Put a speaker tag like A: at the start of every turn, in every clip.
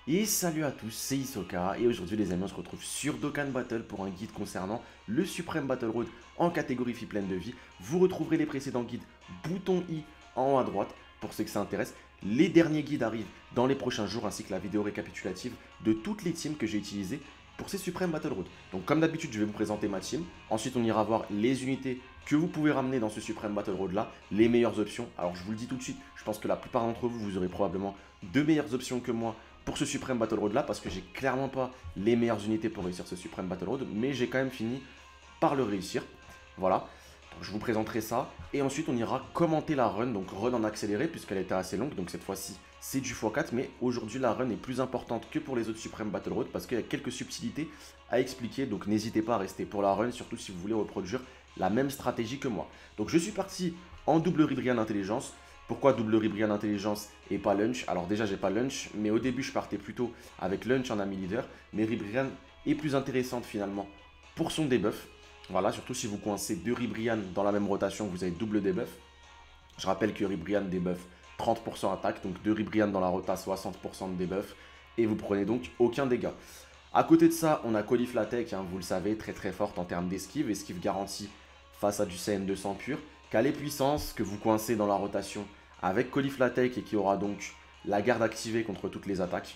A: Et salut à tous, c'est Hisoka et aujourd'hui les amis on se retrouve sur Dokkan Battle pour un guide concernant le Supreme Battle Road en catégorie fille pleine de vie. Vous retrouverez les précédents guides bouton I en haut à droite pour ceux que ça intéresse. Les derniers guides arrivent dans les prochains jours ainsi que la vidéo récapitulative de toutes les teams que j'ai utilisées pour ces Supreme Battle Road. Donc comme d'habitude je vais vous présenter ma team, ensuite on ira voir les unités que vous pouvez ramener dans ce Supreme Battle Road là, les meilleures options. Alors je vous le dis tout de suite, je pense que la plupart d'entre vous, vous aurez probablement de meilleures options que moi pour ce Supreme Battle Road là, parce que j'ai clairement pas les meilleures unités pour réussir ce Supreme Battle Road, mais j'ai quand même fini par le réussir. Voilà, donc je vous présenterai ça, et ensuite on ira commenter la run, donc run en accéléré, puisqu'elle était assez longue, donc cette fois-ci c'est du x4, mais aujourd'hui la run est plus importante que pour les autres Supreme Battle Road, parce qu'il y a quelques subtilités à expliquer, donc n'hésitez pas à rester pour la run, surtout si vous voulez reproduire la même stratégie que moi. Donc je suis parti en double Ribrianne Intelligence. Pourquoi double Ribrianne Intelligence et pas Lunch? Alors déjà j'ai pas Lunch, mais au début je partais plutôt avec Lunch en ami leader, mais Ribrianne est plus intéressante finalement pour son debuff. Voilà, surtout si vous coincez deux Ribrianne dans la même rotation, vous avez double debuff. Je rappelle que Ribrianne debuff 30% attaque, donc deux Ribrianne dans la rota, 60% de debuff, et vous prenez donc aucun dégât. À côté de ça, on a Cauliflatek, vous le savez, très très forte en termes d'esquive, esquive garantie face à du CN200 pur, qui a les puissances que vous coincez dans la rotation avec Cauliflatek et qui aura donc la garde activée contre toutes les attaques.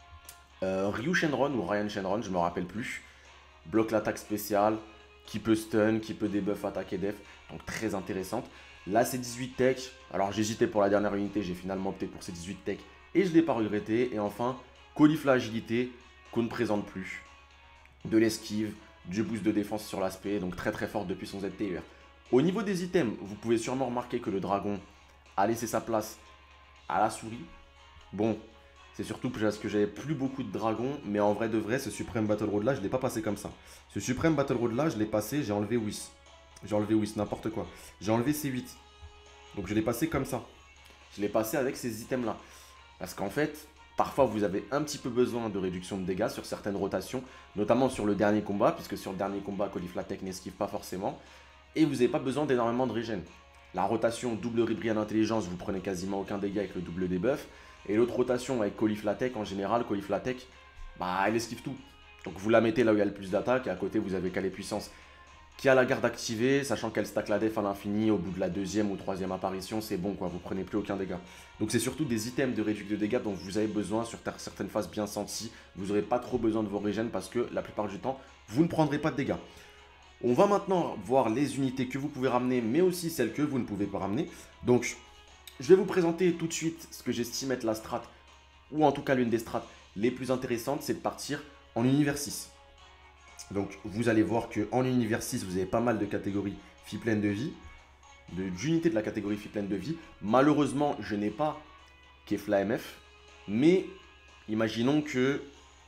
A: Ryu Shenron ou Ryan Shenron, je me rappelle plus, bloque l'attaque spéciale, qui peut stun, qui peut debuff attaque et def, donc très intéressante. Là c'est 18 tech, alors j'hésitais pour la dernière unité, j'ai finalement opté pour ces 18 tech et je ne l'ai pas regretté. Et enfin, Caulifla agilité, qu'on ne présente plus, de l'esquive, du boost de défense sur l'aspect, donc très très forte depuis son ZTUR. Au niveau des items, vous pouvez sûrement remarquer que le dragon a laissé sa place à la souris. Bon, c'est surtout parce que j'avais plus beaucoup de dragons, mais en vrai de vrai, ce Supreme Battle Road là, je ne l'ai pas passé comme ça. Ce Supreme Battle Road là, je l'ai passé, j'ai enlevé Whis. J'ai enlevé Whis, n'importe quoi. J'ai enlevé C8. Donc je l'ai passé comme ça. Je l'ai passé avec ces items là. Parce qu'en fait, parfois vous avez un petit peu besoin de réduction de dégâts sur certaines rotations, notamment sur le dernier combat, puisque sur le dernier combat, Cauliflatek n'esquive pas forcément. Et vous n'avez pas besoin d'énormément de régène. La rotation double Ribrianne Intelligence, vous prenez quasiment aucun dégât avec le double debuff. Et l'autre rotation avec Cauliflatek, en général, Cauliflatek, bah elle esquive tout. Donc vous la mettez là où il y a le plus d'attaque, et à côté vous avez qu'à les puissances qui a la garde activée, sachant qu'elle stack la def à l'infini au bout de la deuxième ou troisième apparition, c'est bon quoi, vous prenez plus aucun dégât. Donc c'est surtout des items de réduction de dégâts dont vous avez besoin sur certaines phases bien senties. Vous n'aurez pas trop besoin de vos régènes parce que la plupart du temps, vous ne prendrez pas de dégâts. On va maintenant voir les unités que vous pouvez ramener, mais aussi celles que vous ne pouvez pas ramener. Donc, je vais vous présenter tout de suite ce que j'estime être la strat, ou en tout cas l'une des strats les plus intéressantes, c'est de partir en univers 6. Donc, vous allez voir qu'en univers 6, vous avez pas mal de catégories filles pleines de vie, d'unités de la catégorie filles pleines de vie. Malheureusement, je n'ai pas Kefla MF, mais imaginons que...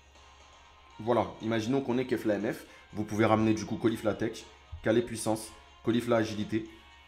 A: Voilà, imaginons qu'on ait Kefla MF. Vous pouvez ramener du coup Cauliflatek, Calais Puissance, Caulifla Agilité,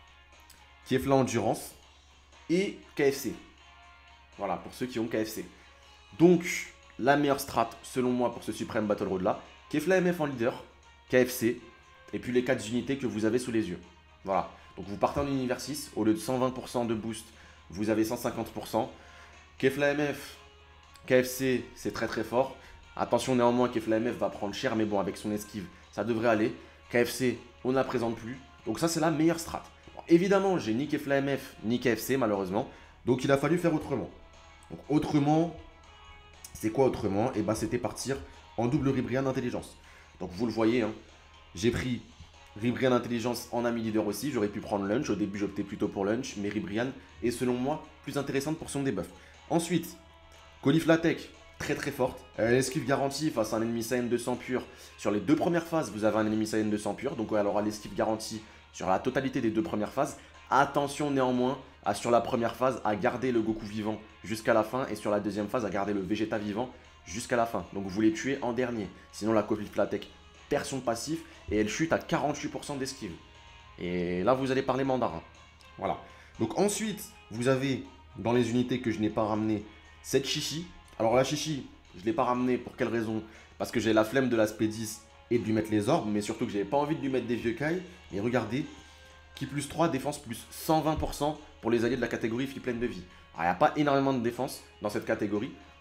A: Kefla Endurance et KFC. Voilà, pour ceux qui ont KFC. Donc, la meilleure strat, selon moi, pour ce Supreme Battle Road là, Kefla MF en leader, KFC, et puis les 4 unités que vous avez sous les yeux. Voilà, donc vous partez en univers 6, au lieu de 120% de boost, vous avez 150%. Kefla MF, KFC, c'est très très fort. Attention néanmoins, Kefla MF va prendre cher, mais bon, avec son esquive, ça devrait aller. KFC, on ne la présente plus. Donc ça, c'est la meilleure strat. Bon, évidemment, j'ai ni Kefla MF, ni KFC, malheureusement. Donc il a fallu faire autrement. Donc autrement, c'est quoi autrement? Et bah c'était partir en double Ribrianne Intelligence. Donc vous le voyez, j'ai pris Ribrianne Intelligence en ami leader aussi. J'aurais pu prendre Lunch. Au début, j'optais plutôt pour Lunch, mais Ribrianne est selon moi plus intéressante pour son debuff. Ensuite, Cauliflatek, très très forte. L'esquive garantie face à un ennemi Saiyan 200 pur. Sur les deux premières phases, vous avez un ennemi Saiyan 200 pur. Donc elle aura l'esquive garantie sur la totalité des deux premières phases. Attention néanmoins, sur la première phase, à garder le Goku vivant jusqu'à la fin. Et sur la deuxième phase, à garder le Vegeta vivant jusqu'à la fin. Donc vous les tuez en dernier. Sinon la Cauliflatek perd son passif et elle chute à 48% d'esquive. Et là, vous allez parler mandarin. Voilà. Donc ensuite, vous avez dans les unités que je n'ai pas ramenées, cette Chichi. Alors la Chichi, je ne l'ai pas ramenée pour quelle raison? Parce que j'ai la flemme de l'aspect 10 et de lui mettre les orbes, mais surtout que j'avais pas envie de lui mettre des vieux Kai. Et regardez, qui plus 3, défense plus 120% pour les alliés de la catégorie fille pleine de vie. Alors il n'y a pas énormément de défense dans cette catégorie,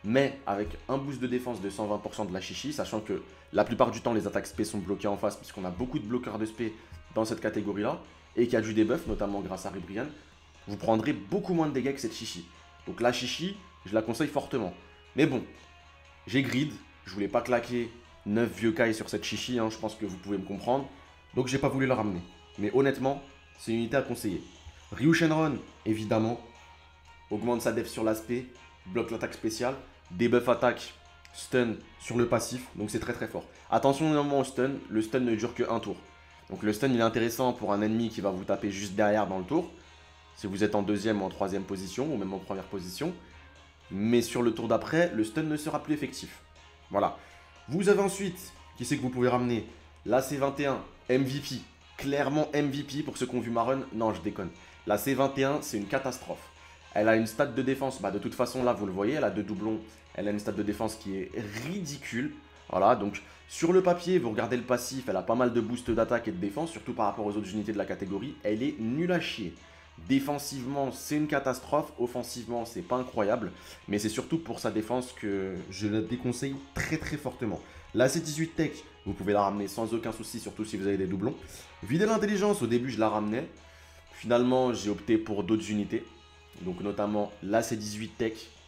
A: mais avec un boost de défense de 120% de la chichi, sachant que la plupart du temps, les attaques spé sont bloquées en face, puisqu'on a beaucoup de bloqueurs de spé dans cette catégorie-là, et qu'il y a du debuff, notamment grâce à Ribrian, vous prendrez beaucoup moins de dégâts que cette chichi. Donc la chichi, je la conseille fortement. Mais bon, j'ai grid, je voulais pas claquer 9 vieux Kai sur cette chichi, hein, je pense que vous pouvez me comprendre. Donc j'ai pas voulu la ramener. Mais honnêtement, c'est une unité à conseiller. Ryu Shenron, évidemment, augmente sa def sur l'aspect, bloque l'attaque spéciale, debuff attaque, stun sur le passif, donc c'est très très fort. Attention énormément au stun, le stun ne dure que un tour. Donc le stun il est intéressant pour un ennemi qui va vous taper juste derrière dans le tour, si vous êtes en deuxième ou en troisième position, ou même en première position. Mais sur le tour d'après, le stun ne sera plus effectif. Voilà. Vous avez ensuite, qui c'est que vous pouvez ramener? La C21, MVP. Clairement MVP pour ceux qui ont vu ma run. Non, je déconne. La C21, c'est une catastrophe. Elle a une stat de défense, bah de toute façon là vous le voyez, elle a 2 doublons, elle a une stat de défense qui est ridicule. Voilà, donc sur le papier, vous regardez le passif, elle a pas mal de boost d'attaque et de défense, surtout par rapport aux autres unités de la catégorie, elle est nulle à chier. Défensivement, c'est une catastrophe, offensivement, c'est pas incroyable, mais c'est surtout pour sa défense que je la déconseille très très fortement. La C18 Tech, vous pouvez la ramener sans aucun souci, surtout si vous avez des doublons. Vider l'intelligence, au début je la ramenais, finalement j'ai opté pour d'autres unités. Donc notamment la C18 Tech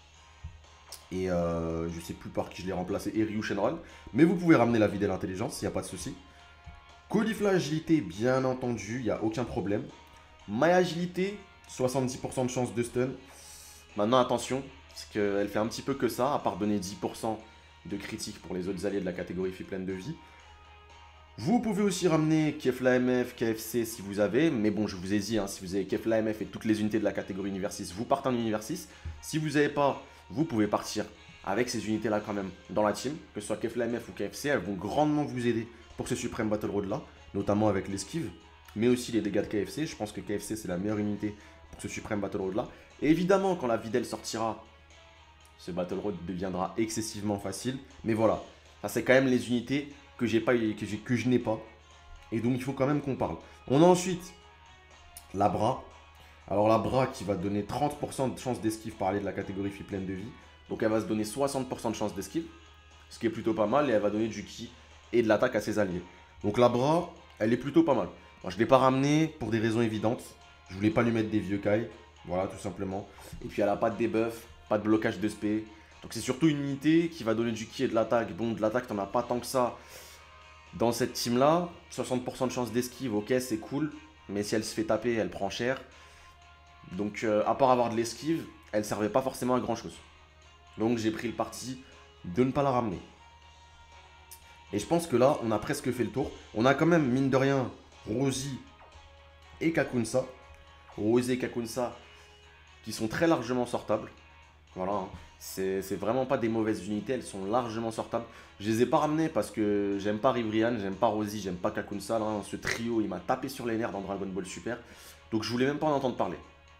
A: et je sais plus par qui je l'ai remplacé, et Ryu Shenron. Mais vous pouvez ramener la vie de l'intelligence, il n'y a pas de souci. Caulifla agilité, bien entendu, il n'y a aucun problème. My agilité, 70% de chance de stun. Maintenant attention, parce qu'elle fait un petit peu que ça, à part donner 10% de critique pour les autres alliés de la catégorie fille pleine de vie. Vous pouvez aussi ramener Kefla MF, KFC si vous avez, mais bon je vous ai dit, hein, si vous avez Kefla MF et toutes les unités de la catégorie Univers 6, vous partez en Univers 6. Si vous n'avez pas, vous pouvez partir avec ces unités là quand même dans la team, que ce soit Kefla MF ou KFC, elles vont grandement vous aider pour ce Supreme Battle Road là, notamment avec l'esquive, mais aussi les dégâts de KFC. Je pense que KFC c'est la meilleure unité pour ce Supreme Battle Road là. Et évidemment quand la Videl sortira, ce Battle Road deviendra excessivement facile, mais voilà, ça c'est quand même les unités que je n'ai pas. Et donc il faut quand même qu'on parle. On a ensuite la Bra. Alors la Bra qui va donner 30% de chance d'esquive par allié de la catégorie fille pleine de vie. Donc elle va se donner 60% de chance d'esquive. Ce qui est plutôt pas mal. Et elle va donner du ki et de l'attaque à ses alliés. Donc la Bra, elle est plutôt pas mal. Moi, je ne l'ai pas ramenée pour des raisons évidentes. Je voulais pas lui mettre des vieux Kai. Voilà, tout simplement. Et puis elle a pas de debuff, pas de blocage de spé. Donc c'est surtout une unité qui va donner du ki et de l'attaque. Bon, de l'attaque, t'en as pas tant que ça. Dans cette team là, 60% de chance d'esquive, ok c'est cool, mais si elle se fait taper, elle prend cher. Donc à part avoir de l'esquive, elle servait pas forcément à grand chose. Donc j'ai pris le parti de ne pas la ramener. Et je pense que là, on a presque fait le tour. On a quand même, mine de rien, Rosie et Kakunsa. Rosie et Kakunsa qui sont très largement sortables. Voilà, hein. C'est vraiment pas des mauvaises unités, elles sont largement sortables. Je les ai pas ramenées parce que j'aime pas Ribrian, j'aime pas Rosie, j'aime pas Kakunsa. Là, ce trio, il m'a tapé sur les nerfs dans Dragon Ball Super. Donc je voulais même pas en entendre parler.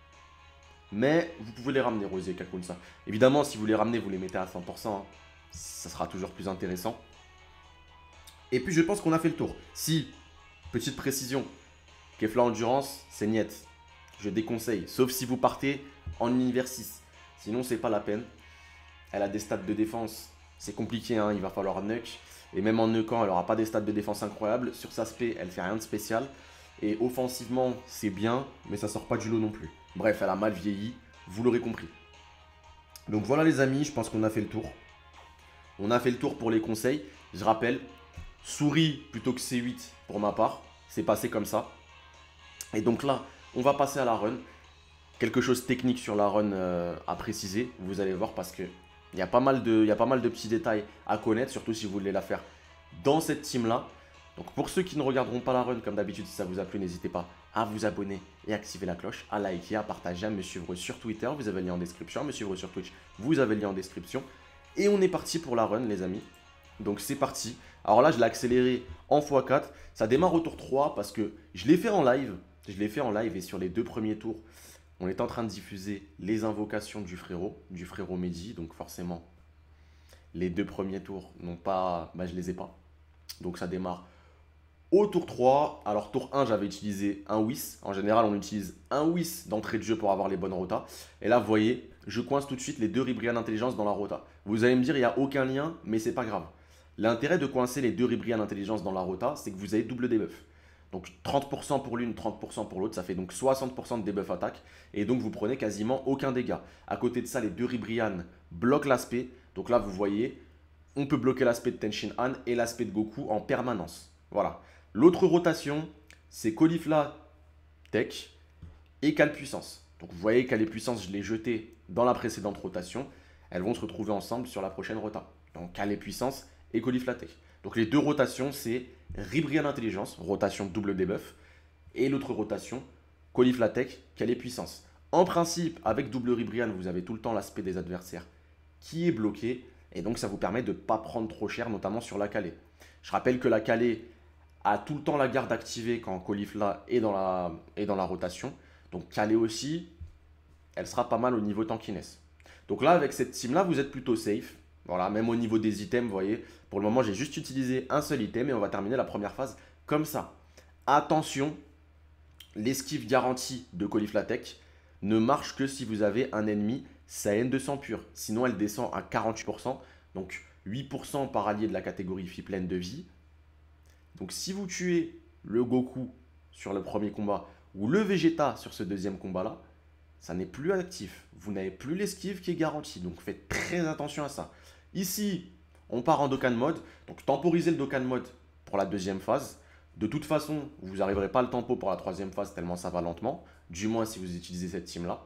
A: Mais vous pouvez les ramener, Rosie et Kakunsa. Évidemment, si vous les ramenez, vous les mettez à 100%. Hein. Ça sera toujours plus intéressant. Et puis je pense qu'on a fait le tour. Si, petite précision, Kefla Endurance, c'est niet. Je déconseille, sauf si vous partez en univers 6. Sinon, c'est pas la peine. Elle a des stats de défense, c'est compliqué, hein, il va falloir nuke. Et même en nuquant, elle n'aura pas des stats de défense incroyables. Sur sa spé, elle fait rien de spécial. Et offensivement, c'est bien, mais ça sort pas du lot non plus. Bref, elle a mal vieilli, vous l'aurez compris. Donc voilà les amis, je pense qu'on a fait le tour. On a fait le tour pour les conseils. Je rappelle, souris plutôt que C8 pour ma part. C'est passé comme ça. Et donc là, on va passer à la run. Quelque chose de technique sur la run à préciser, vous allez voir parce que il y a pas mal de petits détails à connaître, surtout si vous voulez la faire dans cette team-là. Donc pour ceux qui ne regarderont pas la run, comme d'habitude, si ça vous a plu, n'hésitez pas à vous abonner et activer la cloche, à liker, à partager, à me suivre sur Twitter, vous avez le lien en description, à me suivre sur Twitch, vous avez le lien en description. Et on est parti pour la run, les amis. Donc c'est parti. Alors là, je l'ai accéléré en x4. Ça démarre au tour 3 parce que je l'ai fait en live. Je l'ai fait en live et sur les 2 premiers tours, on est en train de diffuser les invocations du frérot Mehdi. Donc forcément, les 2 premiers tours n'ont pas, je les ai pas. Donc ça démarre au tour 3. Alors tour 1, j'avais utilisé un Whis. En général, on utilise un Whis d'entrée de jeu pour avoir les bonnes rotas. Et là, vous voyez, je coince tout de suite les deux Ribrianne Intelligence dans la rota. Vous allez me dire, il n'y a aucun lien, mais c'est pas grave. L'intérêt de coincer les deux Ribrianne Intelligence dans la rota, c'est que vous avez double debuff. Donc 30% pour l'une, 30% pour l'autre, ça fait donc 60% de debuff attaque. Et donc vous prenez quasiment aucun dégât. À côté de ça, les deux Ribrianne bloquent l'aspect. Donc là, vous voyez, on peut bloquer l'aspect de Tenshinhan et l'aspect de Goku en permanence. Voilà. L'autre rotation, c'est Caulifla Tech et Cal Puissance. Donc vous voyez Cal et Puissance, je l'ai jeté dans la précédente rotation. Elles vont se retrouver ensemble sur la prochaine rota. Donc Cal et Puissance et Caulifla Tech. Donc les deux rotations, c'est Ribrianne Intelligence, rotation double debuff, et l'autre rotation, Caulifla Tech, Cal et Puissance. En principe, avec double Ribrianne, vous avez tout le temps l'aspect des adversaires qui est bloqué, et donc ça vous permet de ne pas prendre trop cher, notamment sur la Calais. Je rappelle que la Calais a tout le temps la garde activée quand Caulifla est dans la rotation. Donc Calais aussi, elle sera pas mal au niveau tankiness. Donc là, avec cette team-là, vous êtes plutôt safe. Voilà, même au niveau des items, vous voyez, pour le moment, j'ai juste utilisé un seul item et on va terminer la première phase comme ça. Attention, l'esquive garantie de Caulifla Tech ne marche que si vous avez un ennemi Saiyan de sang pur. Sinon, elle descend à 48%, donc 8% par allié de la catégorie fille pleine de vie. Donc si vous tuez le Goku sur le premier combat ou le Vegeta sur ce deuxième combat-là, ça n'est plus actif. Vous n'avez plus l'esquive qui est garantie. Donc faites très attention à ça. Ici, on part en Dokkan Mode. Donc temporisez le Dokkan Mode pour la deuxième phase. De toute façon, vous n'arriverez pas le tempo pour la troisième phase tellement ça va lentement. Du moins si vous utilisez cette team-là.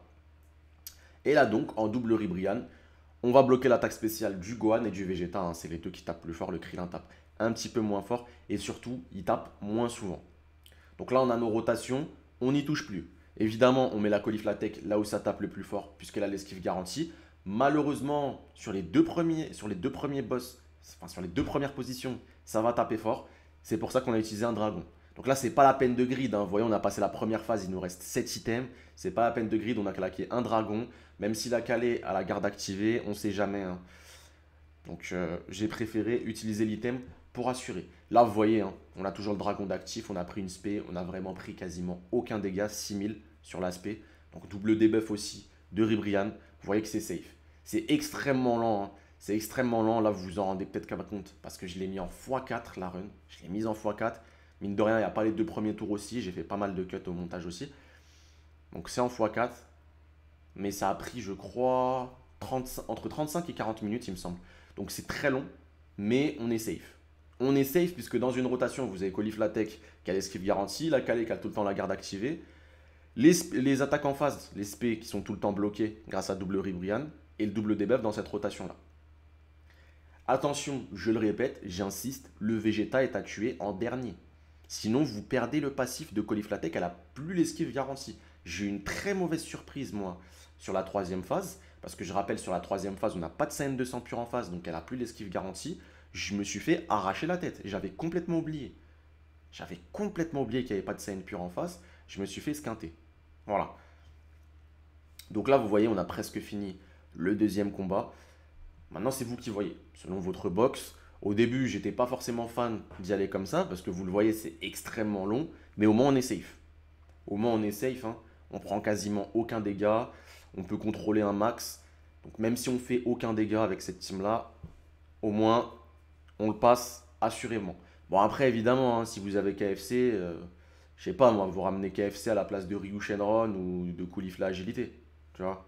A: Et là donc, en double Ribrianne, on va bloquer l'attaque spéciale du Gohan et du Vegeta. Hein. C'est les deux qui tapent plus fort. Le Krillin tape un petit peu moins fort. Et surtout, il tape moins souvent. Donc là, on a nos rotations. On n'y touche plus. Évidemment, on met la Caulifla Tech là où ça tape le plus fort, puisqu'elle a l'esquive garantie. Malheureusement, sur les deux premiers boss, enfin sur les deux premières positions, ça va taper fort. C'est pour ça qu'on a utilisé un dragon. Donc là, c'est pas la peine de grid. Hein. Vous voyez, on a passé la première phase, il nous reste 7 items. C'est pas la peine de grid, on a claqué un dragon. Même si la Calais a la garde activée, on sait jamais. Hein. Donc j'ai préféré utiliser l'item pour assurer. Là, vous voyez, hein, on a toujours le dragon d'actif, on a pris une spé, on a vraiment pris quasiment aucun dégât, 6000 sur l'aspect. Donc double debuff aussi de Ribrianne. Vous voyez que c'est safe. C'est extrêmement lent. Hein. C'est extrêmement lent. Là, vous vous en rendez peut-être qu'à compte parce que je l'ai mis en x4 la run. Je l'ai mise en x4. Mine de rien, il n'y a pas les deux premiers tours aussi. J'ai fait pas mal de cuts au montage aussi. Donc c'est en x4. Mais ça a pris, je crois, entre 35 et 40 minutes, il me semble. Donc c'est très long, mais on est safe. On est safe puisque dans une rotation, vous avez Caulifla Tech qui a l'esquive garantie, la Calais qui a tout le temps la garde activée, les attaques en phase, les SP qui sont tout le temps bloqués grâce à double Ribrianne et le double debuff dans cette rotation-là. Attention, je le répète, j'insiste, le Vegeta est à tuer en dernier. Sinon, vous perdez le passif de Caulifla Tech, elle n'a plus l'esquive garantie. J'ai eu une très mauvaise surprise, moi, sur la troisième phase. Parce que je rappelle, sur la troisième phase, on n'a pas de Saiyan 200 pur en phase, donc elle n'a plus l'esquive garantie. Je me suis fait arracher la tête. J'avais complètement oublié. J'avais complètement oublié qu'il n'y avait pas de Saiyan pur en face. Je me suis fait esquinter. Voilà. Donc là, vous voyez, on a presque fini le deuxième combat. Maintenant, c'est vous qui voyez. Selon votre box, au début, j'étais pas forcément fan d'y aller comme ça, parce que vous le voyez, c'est extrêmement long. Mais au moins, on est safe. Au moins, on est safe. Hein. On prend quasiment aucun dégât. On peut contrôler un max. Donc même si on fait aucun dégât avec cette team-là, au moins, on le passe assurément. Bon, après, évidemment, hein, si vous avez KFC, je sais pas, moi, vous ramenez KFC à la place de Ryu Shenron ou de Caulifla Agilité. Tu vois.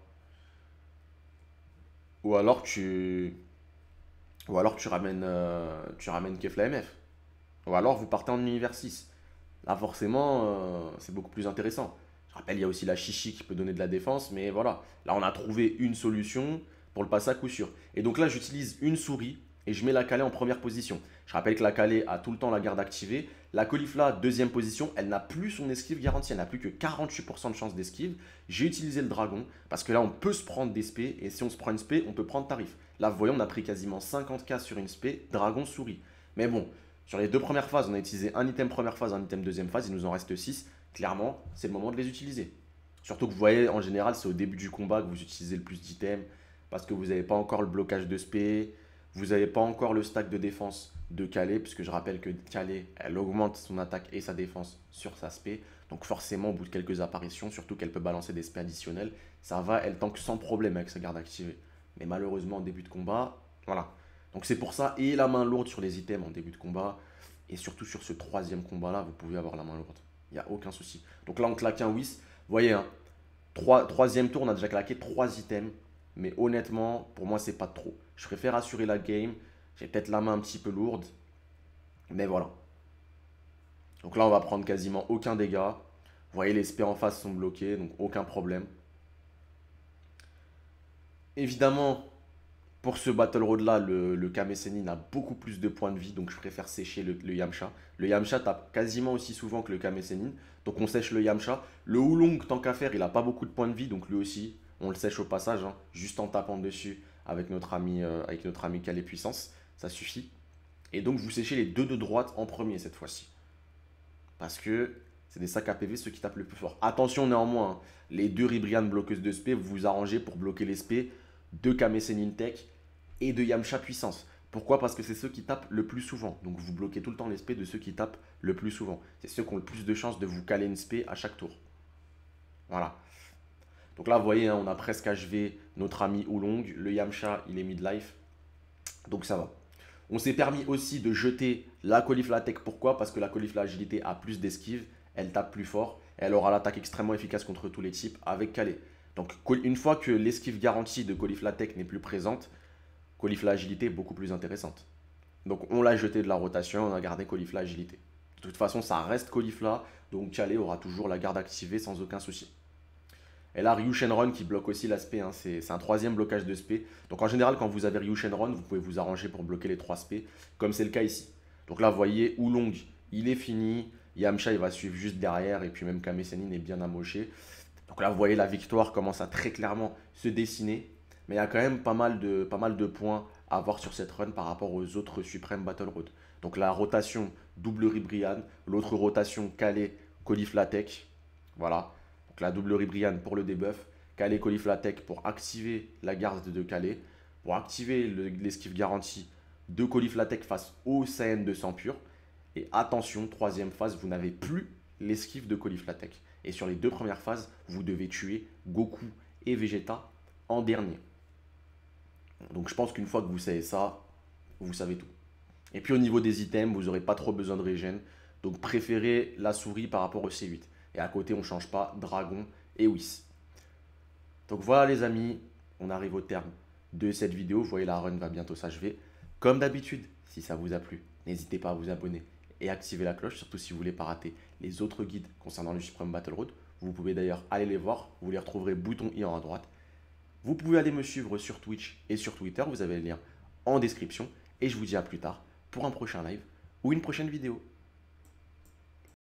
A: Ou alors tu, ou alors tu ramènes Kefla MF. Ou alors vous partez en univers 6. Là, forcément, c'est beaucoup plus intéressant. Je rappelle, il y a aussi la chichi qui peut donner de la défense, mais voilà. Là, on a trouvé une solution pour le passer à coup sûr. Et donc là, j'utilise une souris et je mets la Calais en première position. Je rappelle que la Calais a tout le temps la garde activée. La Caulifla, deuxième position, elle n'a plus son esquive garantie. Elle n'a plus que 48% de chance d'esquive. J'ai utilisé le dragon parce que là, on peut se prendre des spés. Et si on se prend une spé, on peut prendre tarif. Là, vous voyez, on a pris quasiment 50k sur une spé, dragon, souris. Mais bon, sur les deux premières phases, on a utilisé un item première phase, un item deuxième phase. Il nous en reste 6. Clairement, c'est le moment de les utiliser. Surtout que vous voyez, en général, c'est au début du combat que vous utilisez le plus d'items parce que vous n'avez pas encore le blocage de spé, vous n'avez pas encore le stack de défense de Calais, puisque je rappelle que Calais, elle augmente son attaque et sa défense sur sa spé. Donc forcément, au bout de quelques apparitions, surtout qu'elle peut balancer des spés additionnels, ça va, elle tank sans problème avec sa garde activée. Mais malheureusement, en début de combat, voilà. Donc c'est pour ça, et la main lourde sur les items en début de combat, et surtout sur ce troisième combat-là, vous pouvez avoir la main lourde. Il n'y a aucun souci. Donc là, on claque un Whis. Vous voyez, hein, troisième tour, on a déjà claqué 3 items. Mais honnêtement, pour moi, c'est pas trop. Je préfère assurer la game. J'ai peut-être la main un petit peu lourde. Mais voilà. Donc là, on va prendre quasiment aucun dégât. Vous voyez, les spés en face sont bloqués, donc aucun problème. Évidemment, pour ce Battle Road là, le Kame Sennin a beaucoup plus de points de vie, donc je préfère sécher le Yamcha. Le Yamcha tape quasiment aussi souvent que le Kame Sennin, donc on sèche le Yamcha. Le Oolong, tant qu'à faire, il a pas beaucoup de points de vie, donc lui aussi, on le sèche au passage, hein, juste en tapant dessus avec notre ami Calais Puissance, ça suffit. Et donc vous séchez les deux de droite en premier cette fois-ci. Parce que c'est des sacs à PV ceux qui tapent le plus fort. Attention néanmoins, hein, les deux Ribrian bloqueuses de SP, vous vous arrangez pour bloquer les SP de Kame Sennin Tech et de Yamcha Puissance. Pourquoi? Parce que c'est ceux qui tapent le plus souvent. Donc vous bloquez tout le temps les spés de ceux qui tapent le plus souvent. C'est ceux qui ont le plus de chances de vous caler une spé à chaque tour. Voilà. Donc là, vous voyez, hein, on a presque achevé notre ami Oolong. Le Yamcha, il est mid-life. Donc ça va. On s'est permis aussi de jeter la Caulifla-Tech. Pourquoi? Parce que la Caulifla-Agilité a plus d'esquive. Elle tape plus fort. Et elle aura l'attaque extrêmement efficace contre tous les types avec Calais. Donc une fois que l'esquive garantie de Caulifla-Tech n'est plus présente, Caulifla Agilité est beaucoup plus intéressante. Donc on l'a jeté de la rotation, on a gardé Caulifla Agilité. De toute façon, ça reste Caulifla, donc Calais aura toujours la garde activée sans aucun souci. Et là, Ryu Shenron qui bloque aussi l'aspect, hein, c'est un troisième blocage de spé. Donc en général, quand vous avez Ryu Shenron, vous pouvez vous arranger pour bloquer les 3 spé, comme c'est le cas ici. Donc là, vous voyez, Oolong, il est fini. Yamcha, il va suivre juste derrière, et puis même Kame Sennin est bien amoché. Donc là, vous voyez, la victoire commence à très clairement se dessiner. Mais il y a quand même pas mal de points à avoir sur cette run par rapport aux autres Supreme Battle Road. Donc la rotation double Ribrian, l'autre rotation Calais Caulifla-Tech. Voilà. Donc la double Ribrian pour le debuff, Calais Caulifla-Tech pour activer la garde de Calais, pour activer l'esquive garantie de Caulifla-Tech face au Saiyan de sang pur. Et attention, troisième phase, vous n'avez plus l'esquive de Caulifla-Tech. Et sur les 2 premières phases, vous devez tuer Goku et Vegeta en dernier. Donc je pense qu'une fois que vous savez ça, vous savez tout. Et puis au niveau des items, vous n'aurez pas trop besoin de régène. Donc préférez la souris par rapport au C8. Et à côté, on ne change pas Dragon et Whis. Donc voilà les amis, on arrive au terme de cette vidéo. Vous voyez, la run va bientôt s'achever. Comme d'habitude, si ça vous a plu, n'hésitez pas à vous abonner et activer la cloche, surtout si vous ne voulez pas rater les autres guides concernant le Supreme Battle Road. Vous pouvez d'ailleurs aller les voir, vous les retrouverez bouton i en haut à droite. Vous pouvez aller me suivre sur Twitch et sur Twitter, vous avez le lien en description. Et je vous dis à plus tard pour un prochain live ou une prochaine vidéo.